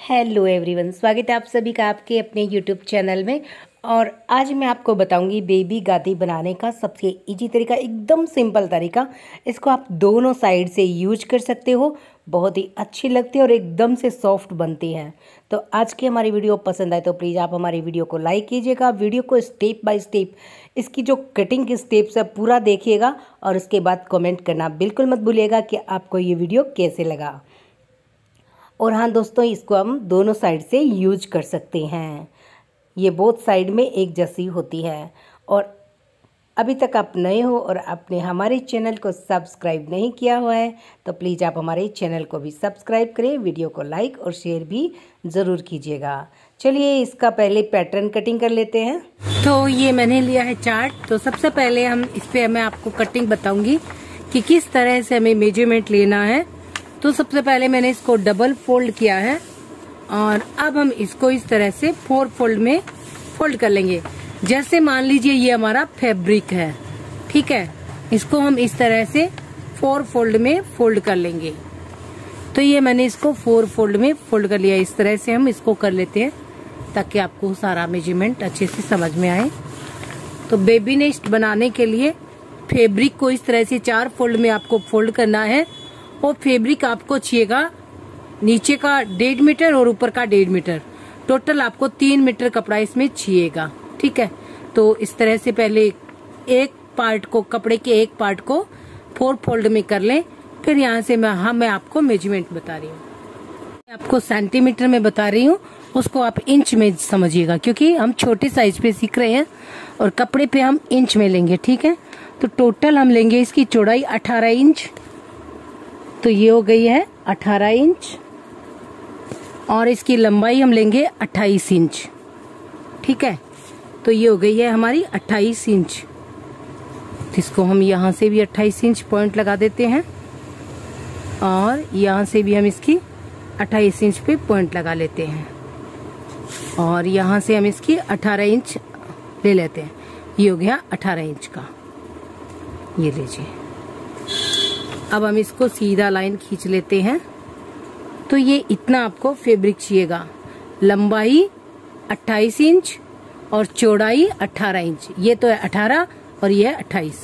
Hello everyone, स्वागत है आप सभी का आपके अपने यूट्यूब चैनल में। और आज मैं आपको बताऊंगी बेबी गादी बनाने का सबसे इजी तरीका, एकदम सिंपल तरीका। इसको आप दोनों साइड से यूज कर सकते हो, बहुत ही अच्छी लगती है और एकदम से सॉफ्ट बनती है। तो आज की हमारी वीडियो पसंद आए तो प्लीज़ आप हमारी वीडियो को लाइक कीजिएगा, वीडियो को स्टेप बाय स्टेप इसकी जो कटिंग की स्टेप्स है पूरा देखिएगा और उसके बाद कमेंट करना बिल्कुल मत भूलिएगा कि आपको ये वीडियो कैसे लगा। और हाँ दोस्तों, इसको हम दोनों साइड से यूज कर सकते हैं, ये बोथ साइड में एक जैसी होती है। और अभी तक आप नए हो और आपने हमारे चैनल को सब्सक्राइब नहीं किया हुआ है तो प्लीज़ आप हमारे चैनल को भी सब्सक्राइब करें, वीडियो को लाइक और शेयर भी ज़रूर कीजिएगा। चलिए इसका पहले पैटर्न कटिंग कर लेते हैं। तो ये मैंने लिया है चार्ट। तो सबसे पहले हम इस पर मैं आपको कटिंग बताऊंगी कि किस तरह से हमें मेजरमेंट लेना है। तो सबसे पहले मैंने इसको डबल फोल्ड किया है और अब हम इसको इस तरह से 4 फोल्ड में फोल्ड कर लेंगे। जैसे मान लीजिए ये हमारा फैब्रिक है, ठीक है, इसको हम इस तरह से 4 फोल्ड में फोल्ड कर लेंगे। तो ये मैंने इसको 4 फोल्ड में फोल्ड कर लिया। इस तरह से हम इसको कर लेते हैं ताकि आपको सारा मेजरमेंट अच्छे से समझ में आए। तो बेबी नेस्ट बनाने के लिए फैब्रिक को इस तरह से 4 फोल्ड में आपको फोल्ड करना है और फैब्रिक आपको चाहिएगा नीचे का 1.5 मीटर और ऊपर का 1.5 मीटर, टोटल आपको 3 मीटर कपड़ा इसमें चाहिएगा, ठीक है। तो इस तरह से पहले एक पार्ट को, कपड़े के एक पार्ट को 4 फोल्ड में कर लें। फिर यहाँ से मैं आपको मेजरमेंट बता रही हूँ, आपको सेंटीमीटर में बता रही हूँ, उसको आप इंच में समझिएगा क्योंकि हम छोटे साइज पे सीख रहे हैं और कपड़े पे हम इंच में लेंगे, ठीक है। तो टोटल हम लेंगे इसकी चौड़ाई 18 इंच, तो ये हो गई है 18 इंच और इसकी लंबाई हम लेंगे 28 इंच, ठीक है। तो ये हो गई है हमारी 28 इंच। इसको हम यहाँ से भी 28 इंच पॉइंट लगा देते हैं और यहाँ से भी हम इसकी 28 इंच पे पॉइंट लगा लेते हैं और यहाँ से हम इसकी 18 इंच ले लेते हैं। ये हो गया 18 इंच का, ये लीजिए। अब हम इसको सीधा लाइन खींच लेते हैं। तो ये इतना आपको फैब्रिक चाहिएगा, लंबाई 28 इंच और चौड़ाई 18 इंच। ये तो है 18 और ये है 28।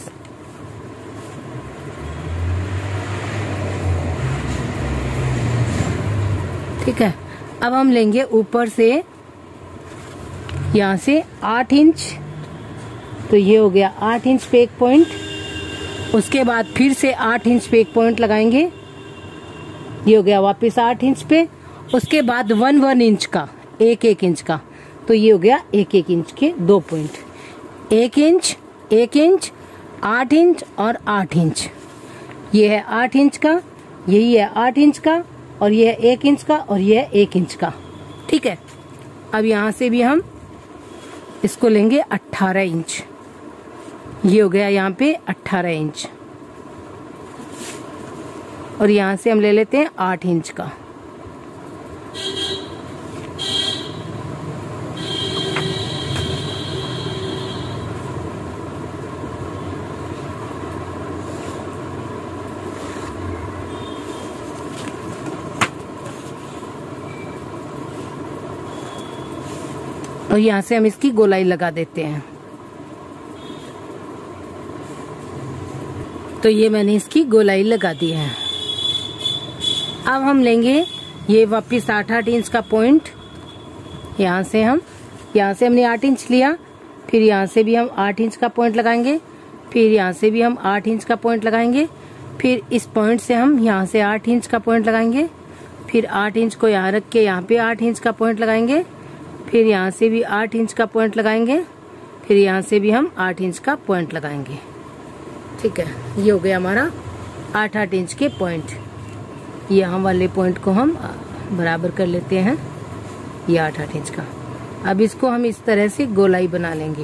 ठीक है। अब हम लेंगे ऊपर से यहाँ से 8 इंच, तो ये हो गया 8 इंच पे एक पॉइंट। उसके बाद फिर से 8 इंच पे एक पॉइंट लगाएंगे, ये हो गया वापस 8 इंच पे। उसके बाद 1 इंच का, 1 इंच का, तो ये हो गया 1 इंच के 2 पॉइंट। 1 इंच, 1 इंच, 8 इंच और 8 इंच। ये है 8 इंच का, यही है 8 इंच का और ये है 1 इंच का और ये है 1 इंच का, ठीक है। अब यहाँ से भी हम इसको लेंगे 18 इंच, ये हो गया यहाँ पे 18 इंच और यहाँ से हम ले लेते हैं 8 इंच का। और यहाँ से हम इसकी गोलाई लगा देते हैं। तो ये मैंने इसकी गोलाई लगा दी है। अब हम लेंगे ये वापिस 8 इंच का पॉइंट। यहाँ से हमने 8 इंच लिया, फिर यहाँ से भी हम 8 इंच का पॉइंट लगाएंगे, फिर यहाँ से भी हम 8 इंच का पॉइंट लगाएंगे, फिर इस पॉइंट से हम यहाँ से 8 इंच का पॉइंट लगाएंगे, फिर 8 इंच को यहाँ रख के यहाँ पे 8 इंच का पॉइंट लगाएंगे, फिर यहाँ से भी 8 इंच का पॉइंट लगाएंगे, फिर यहाँ से भी हम 8 इंच का पॉइंट लगाएंगे, ठीक है। ये हो गया हमारा 8 इंच के पॉइंट। यहाँ वाले पॉइंट को हम बराबर कर लेते हैं, ये 8 इंच का। अब इसको हम इस तरह से गोलाई बना लेंगे।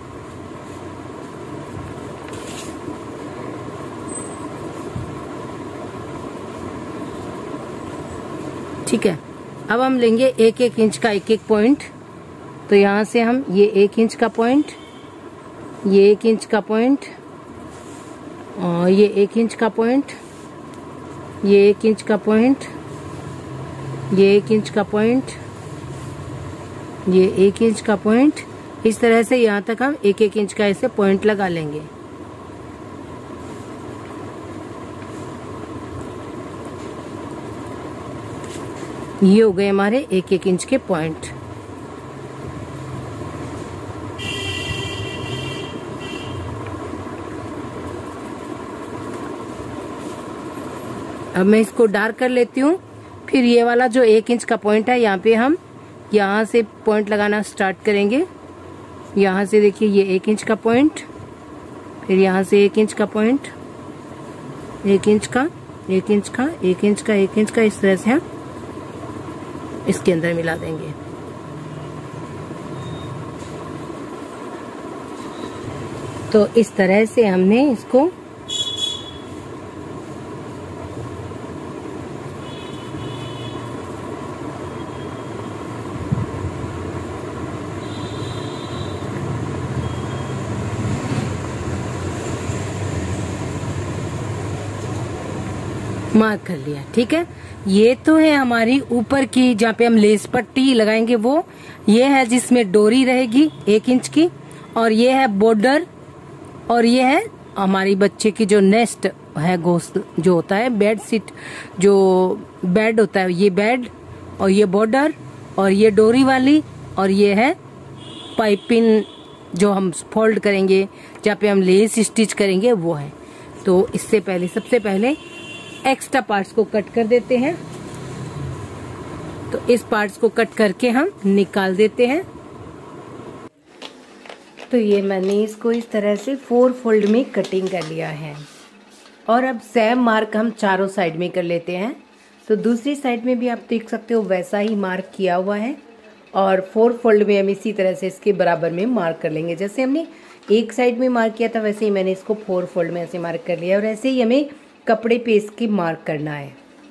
ठीक है। अब हम लेंगे 1 इंच का 1 पॉइंट। तो यहाँ से हम ये 1 इंच का पॉइंट, ये 1 इंच का पॉइंट और ये 1 इंच का पॉइंट, ये 1 इंच का पॉइंट, ये 1 इंच का पॉइंट, ये 1 इंच का पॉइंट, इस तरह से यहाँ तक हम 1-1 इंच का ऐसे पॉइंट लगा लेंगे। ये हो गए हमारे 1-1 इंच के पॉइंट। अब मैं इसको डार्क कर लेती हूँ। फिर ये वाला जो 1 इंच का पॉइंट है, यहाँ पे हम यहाँ से पॉइंट लगाना स्टार्ट करेंगे। यहाँ से देखिए ये 1 इंच का पॉइंट, फिर यहाँ से 1 इंच का पॉइंट, 1 इंच का, 1 इंच का, 1 इंच का, 1 इंच का, इस तरह से हम इसके अंदर मिला देंगे। तो इस तरह से हमने इसको मार्क कर लिया। ठीक है, ये तो है हमारी ऊपर की जहाँ पे हम लेस पट्टी लगाएंगे वो, ये है जिसमें डोरी रहेगी 1 इंच की, और ये है बॉर्डर, और ये है हमारी बच्चे की जो नेस्ट है, घोंसला जो होता है, बेड सीट जो बेड होता है, ये बेड, और ये बॉर्डर, और ये डोरी वाली, और ये है पाइपिंग जो हम फोल्ड करेंगे, जहाँ पे हम लेस स्टिच करेंगे वो है। तो इससे पहले सबसे पहले एक्स्ट्रा पार्ट्स को कट कर देते हैं। तो इस पार्ट्स को कट करके हम निकाल देते हैं। तो ये मैंने इसको इस तरह से 4 फोल्ड में कटिंग कर लिया है। और अब सेम मार्क हम चारों साइड में कर लेते हैं। तो दूसरी साइड में भी आप देख सकते हो वैसा ही मार्क किया हुआ है, और 4 फोल्ड में हम इसी तरह से इसके बराबर में मार्क कर लेंगे। जैसे हमने एक साइड में मार्क किया था वैसे ही मैंने इसको 4 फोल्ड में ऐसे मार्क कर लिया, और ऐसे ही हमें कपड़े पे इसकी मार्क करना है।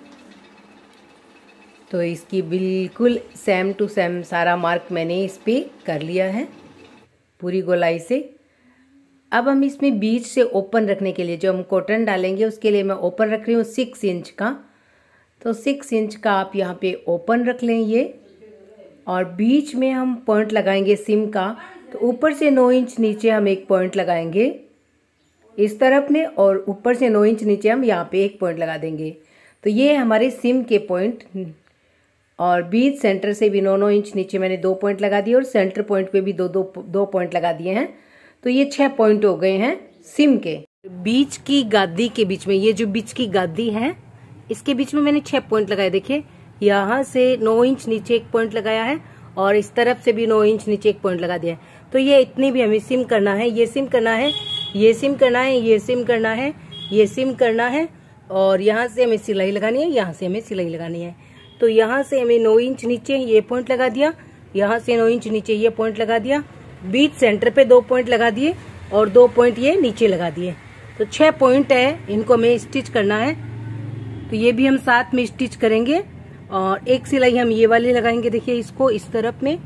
तो इसकी बिल्कुल सेम टू सेम सारा मार्क मैंने इस पे कर लिया है पूरी गोलाई से। अब हम इसमें बीच से ओपन रखने के लिए जो हम कॉटन डालेंगे उसके लिए मैं ओपन रख रही हूँ 6 इंच का। तो 6 इंच का आप यहाँ पे ओपन रख लें ये, और बीच में हम पॉइंट लगाएंगे सिम का। तो ऊपर से 9 इंच नीचे हम एक पॉइंट लगाएंगे इस तरफ में, और ऊपर से 9 इंच नीचे हम यहाँ पे एक पॉइंट लगा देंगे। तो ये हमारे सिम के पॉइंट, और बीच सेंटर से भी 9-9 इंच नीचे मैंने 2 पॉइंट लगा दिए, और सेंटर पॉइंट पे भी दो पॉइंट लगा दिए हैं। तो ये 6 पॉइंट हो गए हैं सिम के। बीच की गादी के बीच में, ये जो बीच की गादी है इसके बीच में मैंने 6 पॉइंट लगाए। देखिए यहाँ से 9 इंच नीचे एक पॉइंट लगाया है, और इस तरफ से भी 9 इंच नीचे एक पॉइंट लगा दिया है। तो ये इतनी भी हमें सिम करना है, ये सिम करना है, ये सिम करना है, ये सिम करना है, ये सिम करना है, और यहाँ से हमें सिलाई लगानी है, यहाँ से हमें सिलाई लगानी है। तो यहाँ से हमें 9 इंच नीचे ये पॉइंट लगा दिया, यहाँ से 9 इंच नीचे ये पॉइंट लगा दिया, बीच सेंटर पे 2 पॉइंट लगा दिए, और 2 पॉइंट ये नीचे लगा दिए। तो 6 पॉइंट है, इनको हमें स्टिच करना है। तो ये भी हम साथ में स्टिच करेंगे, और एक सिलाई हम ये वाली लगाएंगे। देखिए इसको इस तरफ में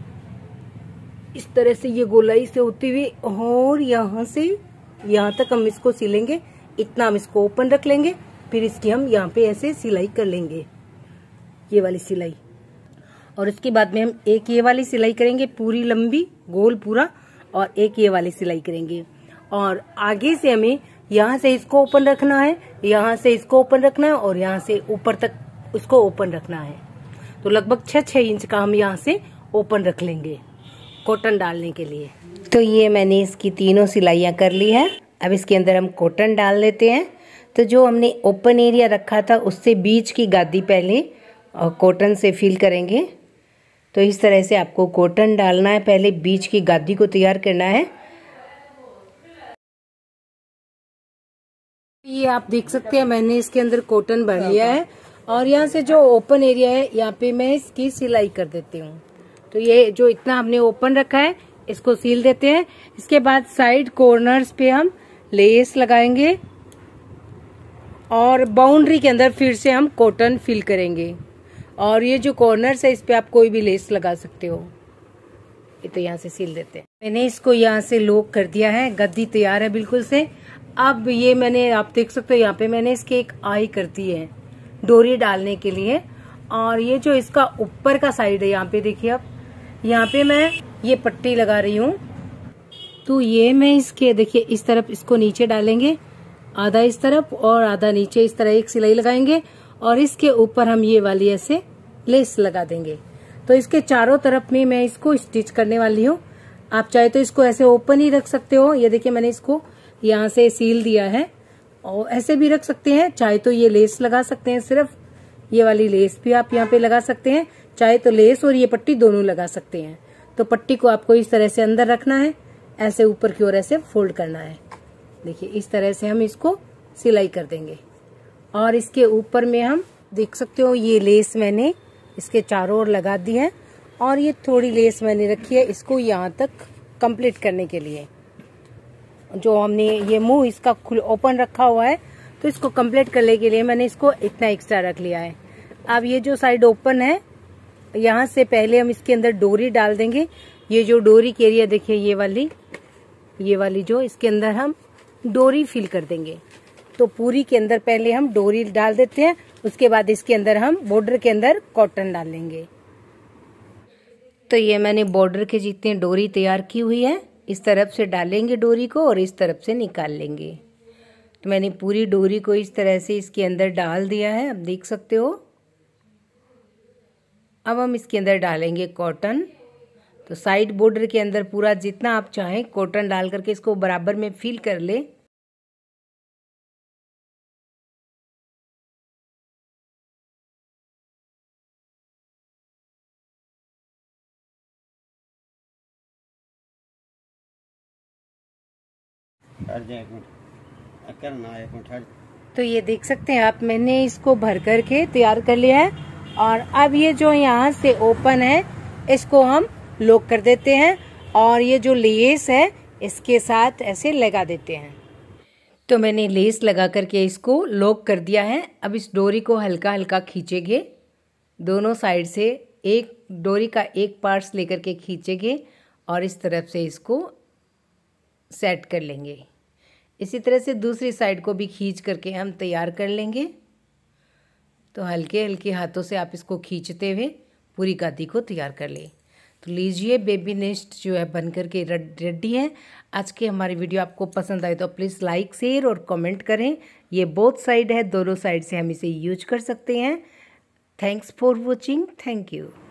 इस तरह से ये गोलाई से होती हुई, और यहाँ से यहाँ तक हम इसको सिलेंगे। इतना हम इसको ओपन रख लेंगे, फिर इसकी हम यहाँ पे ऐसे सिलाई कर लेंगे, ये वाली सिलाई। और इसके बाद में हम एक ये वाली सिलाई करेंगे पूरी लंबी गोल पूरा, और एक ये वाली सिलाई करेंगे। और आगे से हमें यहाँ से इसको ओपन रखना है, यहाँ से इसको ओपन रखना है, और यहाँ से ऊपर तक उसको ओपन रखना है। तो लगभग 6-6 इंच का हम यहाँ से ओपन रख लेंगे कॉटन डालने के लिए। तो ये मैंने इसकी तीनों सिलाइयाँ कर ली है। अब इसके अंदर हम कॉटन डाल लेते हैं। तो जो हमने ओपन एरिया रखा था उससे बीच की गादी पहले कॉटन से फिल करेंगे। तो इस तरह से आपको कॉटन डालना है, पहले बीच की गादी को तैयार करना है। ये आप देख सकते हैं मैंने इसके अंदर कॉटन भर लिया है, और यहाँ से जो ओपन एरिया है यहाँ पे मैं इसकी सिलाई कर देती हूँ। तो ये जो इतना हमने ओपन रखा है इसको सील देते हैं। इसके बाद साइड कॉर्नर्स पे हम लेस लगाएंगे, और बाउंड्री के अंदर फिर से हम कॉटन फिल करेंगे। और ये जो कॉर्नर्स है इस पे आप कोई भी लेस लगा सकते हो। ये तो यहाँ से सील देते हैं। मैंने इसको यहाँ से लॉक कर दिया है, गद्दी तैयार है बिल्कुल से। अब ये मैंने आप देख सकते हो यहाँ पे मैंने इसके एक आई कर दी है डोरी डालने के लिए, और ये जो इसका ऊपर का साइड है, यहाँ पे देखिए आप, यहाँ पे मैं ये पट्टी लगा रही हूँ। तो ये मैं इसके देखिए इस तरफ इसको नीचे डालेंगे, आधा इस तरफ और आधा नीचे, इस तरह एक सिलाई लगाएंगे और इसके ऊपर हम ये वाली ऐसे लेस लगा देंगे। तो इसके चारों तरफ में मैं इसको स्टिच करने वाली हूँ। आप चाहे तो इसको ऐसे ओपन ही रख सकते हो। ये देखिए मैंने इसको यहाँ से सील दिया है और ऐसे भी रख सकते हैं, चाहे तो ये लेस लगा सकते हैं, सिर्फ ये वाली लेस भी आप यहाँ पे लगा सकते हैं, चाहे तो लेस और ये पट्टी दोनों लगा सकते हैं। तो पट्टी को आपको इस तरह से अंदर रखना है, ऐसे ऊपर की ओर ऐसे फोल्ड करना है। देखिए इस तरह से हम इसको सिलाई कर देंगे और इसके ऊपर में हम देख सकते हो ये लेस मैंने इसके चारों ओर लगा दी है और ये थोड़ी लेस मैंने रखी है इसको यहाँ तक कंप्लीट करने के लिए। जो हमने ये मुंह इसका ओपन रखा हुआ है तो इसको कंप्लीट करने के लिए मैंने इसको इतना एक्स्ट्रा रख लिया है। अब ये जो साइड ओपन है, यहाँ से पहले हम इसके अंदर डोरी डाल देंगे। ये जो डोरी की एरिया देखिए ये वाली जो इसके अंदर हम डोरी फिल कर देंगे। तो पूरी के अंदर पहले हम डोरी डाल देते हैं, उसके बाद इसके अंदर हम बॉर्डर के अंदर कॉटन डाल लेंगे। तो ये मैंने बॉर्डर के जितनी डोरी तैयार की हुई है, इस तरफ से डालेंगे डोरी को और इस तरफ से निकाल लेंगे। तो मैंने पूरी डोरी को इस तरह से इसके अंदर डाल दिया है, आप देख सकते हो। अब हम इसके अंदर डालेंगे कॉटन। तो साइड बॉर्डर के अंदर पूरा जितना आप चाहें कॉटन डाल करके इसको बराबर में फिल कर ले। तो ये देख सकते हैं आप, मैंने इसको भर करके तैयार कर लिया है और अब ये जो यहाँ से ओपन है इसको हम लॉक कर देते हैं और ये जो लेस है इसके साथ ऐसे लगा देते हैं। तो मैंने लेस लगा करके इसको लॉक कर दिया है। अब इस डोरी को हल्का हल्का खींचेंगे, दोनों साइड से एक डोरी का एक पार्ट्स लेकर के खींचेंगे और इस तरफ से इसको सेट कर लेंगे। इसी तरह से दूसरी साइड को भी खींच करके हम तैयार कर लेंगे। तो हल्के हल्के हाथों से आप इसको खींचते हुए पूरी गादी को तैयार कर लें। तो लीजिए बेबी नेस्ट जो है बन करके रेडी है। आज की हमारी वीडियो आपको पसंद आए तो प्लीज़ लाइक शेयर और कमेंट करें। ये बोथ साइड है, दोनों साइड से हम इसे यूज कर सकते हैं। Thanks for watching, thank you.